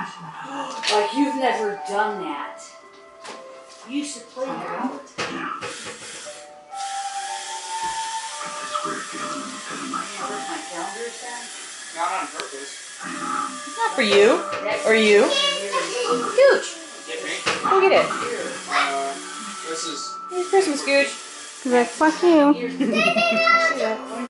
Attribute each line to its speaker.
Speaker 1: Like you've never done that. You used to play that all the time.
Speaker 2: Yeah. Got this weird feeling in the pit of my stomach.
Speaker 1: My calendar's done?
Speaker 3: Not on purpose.
Speaker 4: It's not for you. Or you. Gooch.
Speaker 3: Get me?
Speaker 4: Go get it.
Speaker 3: This is...
Speaker 4: It's Christmas, Gooch. He's like, fuck you.